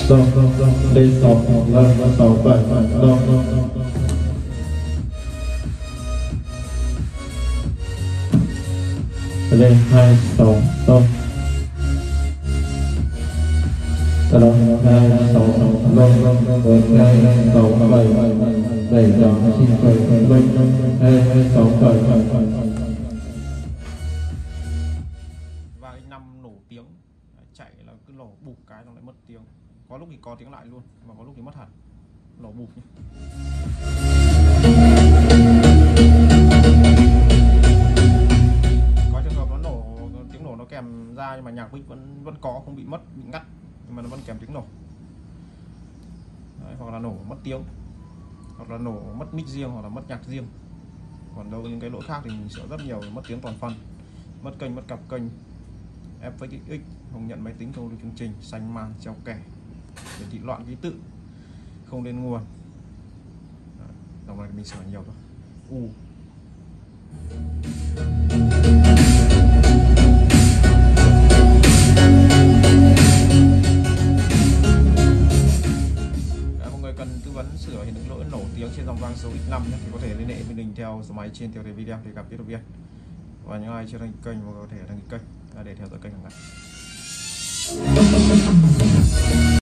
Đây 6 5 6 7 lên 2 6 2 6 6 7 7 9 7 6 7. Và cái năm nổ tiếng chạy là cứ nổ bụp cái xong lại mất tiếng, có lúc thì có tiếng lại luôn mà có lúc thì mất hẳn, nổ bụp nhé. Có trường hợp nó nổ, tiếng nổ nó kèm ra nhưng mà nhạc mic vẫn có, không bị mất, bị ngắt, nhưng mà nó vẫn kèm tiếng nổ. Đấy, hoặc là nổ mất tiếng, hoặc là nổ mất mic riêng, hoặc là mất nhạc riêng. Còn đâu những cái lỗi khác thì mình sợ rất nhiều, mất tiếng toàn phần, mất kênh, mất cặp kênh, FXX không nhận máy tính, không lưu chương trình, xanh màn treo kẻ, hiển thị loạn ký tự, không lên nguồn. Dòng này mình sửa nhiều thôi. Mọi người cần tư vấn sửa hiện những lỗi nổ tiếng trên dòng vang số X5 nhé, thì có thể liên hệ với mình theo số máy trên tiêu đề video để gặp kỹ thuật viên. Và những ai chưa đăng ký kênh và có thể đăng ký kênh để theo dõi kênh hàng ngày.